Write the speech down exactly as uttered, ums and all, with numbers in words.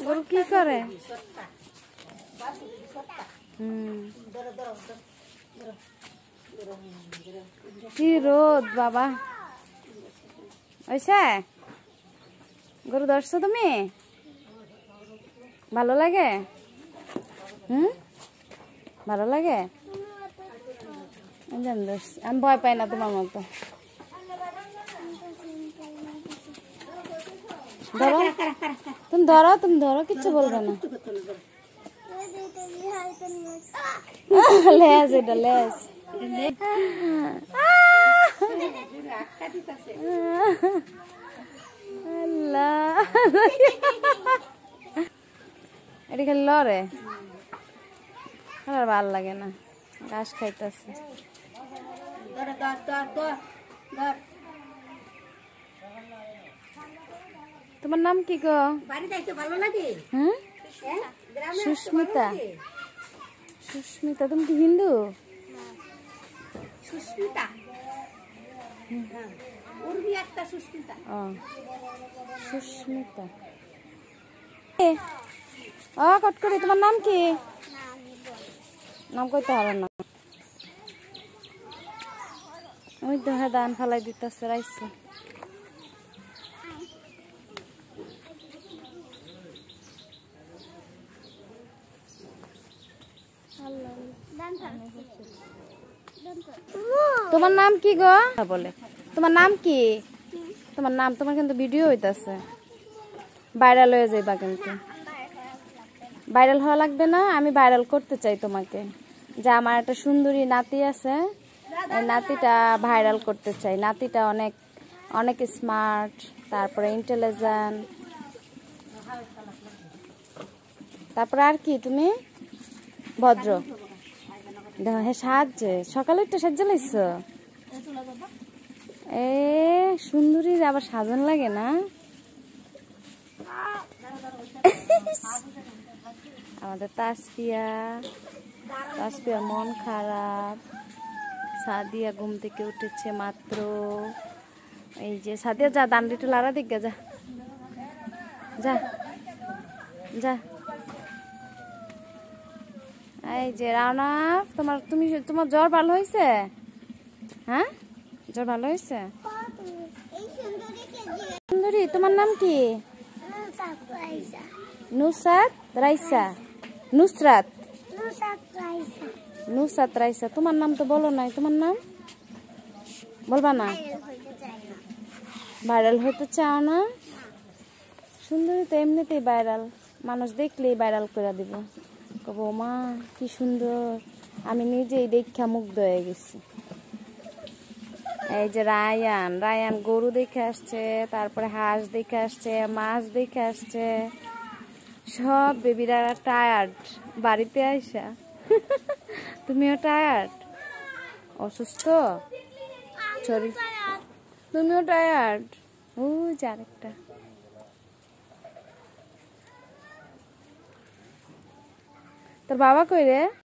গরু কি করে? হুম, কি রোদ বাবা। ওইসে গরু ধরছো তুমি? ভালো লাগে? হুম, ভালো লাগে? আমি ভয় পাই না তোমার মতো। ধরো, তুমি ধরো, তুমি ধরো, কিচ্ছু বলবে না। লেজ, এটা লেজ। এটা খালি লড়ে, আর ভাল লাগে না। ঘাস খাইতেছে। তোমার নাম কি গো? হুম, সুস্মিতা। সুস্মিতা, তুমি কি হিন্দু? সুস্মিতা, ও সুস্মিতা। ও কটকরি, তোমার নাম কি? নাম কইতে হবে না। ওই তো হ্যাঁ, দান ফালাই দিতেছে রাইছে। তোমার নাম কি গো? বলে তোমার নাম কি? তোমার নাম, তোমার কিন্তু ভিডিও হইতাছে, ভাইরাল হয়ে যাইবা। কিন্তু ভাইরাল হওয়া লাগবে না, আমি ভাইরাল করতে চাই তোমাকে। যে আমার একটা সুন্দরী নাতি আছে, এই নাতিটা ভাইরাল করতে চাই। নাতিটা অনেক অনেক স্মার্ট, তারপরে ইন্টেলিজেন্ট। তারপরে আর কি তুমি? ভদ্র। দেখো হ্যাঁ, সাহায্যে সকালে একটা সাহায্য লাইছ। এ সুন্দরীর আবার সাজান লাগে না? আমাদের তাসপিয়া, তাসপিয়ার মন খারাপ। সাদিয়া ঘুম থেকে উঠেছে মাত্র। এই যে সাদিয়া, যা দান্ডিটা লাড়া দিক, যা যা যা। এই যে রানা, তোমার তুমি তোমার জ্বর ভালো হয়েছে? হ্যাঁ, জ্বর ভালো হয়েছে? সুন্দরী, তোমার নাম কি? নুসরাত রাইসা। নুসরাত নুসরাত রাইসা। তোমার নাম তো বলো নাই। তোমার নাম বলবা না? ভাইরাল হতে চাও না? সুন্দরী তো এমনিতেই ভাইরাল, মানুষ দেখলেই ভাইরাল করে দিব। কব মা কি সুন্দর, আমি নিজেই দেখা মুগ্ধ হয়ে গেছি। এই যে রায়ান, রায়ান গরু দেখে আসছে, তারপরে হাঁস দেখে আসছে, মাছ দেখে আসছে। সব বেবিরা টায়ার্ড বাড়িতে আইসা। তুমিও টায়ার্ড, অসুস্থ শরীর, তুমিও টায়ার্ড। ও যে আরেকটা। তোর বাবা কই রে?